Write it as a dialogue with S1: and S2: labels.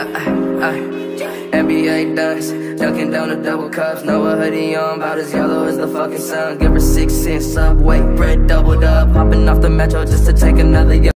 S1: NBA dunks, dunking down the double cups. Know a hoodie on, about as yellow as the fucking sun. Give her 6 cents Subway, bread doubled up. Hopping off the metro just to take another